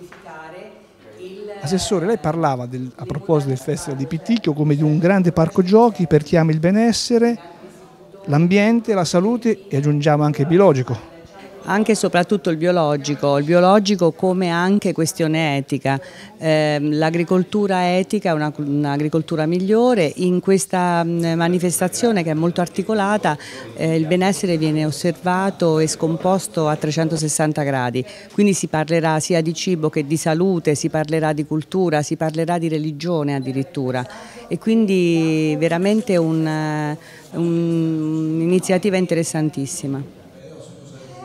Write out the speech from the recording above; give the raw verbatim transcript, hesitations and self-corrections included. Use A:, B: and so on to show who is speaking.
A: Assessore, lei parlava del, a proposito del Festival di Piticchio come di un grande parco giochi per chi ama il benessere, l'ambiente, la salute e aggiungiamo anche il biologico.
B: Anche e soprattutto il biologico, il biologico come anche questione etica. Eh, l'agricoltura etica è un'agricoltura migliore. In questa manifestazione, che è molto articolata, eh, il benessere viene osservato e scomposto a trecentosessanta gradi, quindi si parlerà sia di cibo che di salute, si parlerà di cultura, si parlerà di religione addirittura, e quindi veramente un'iniziativa interessantissima.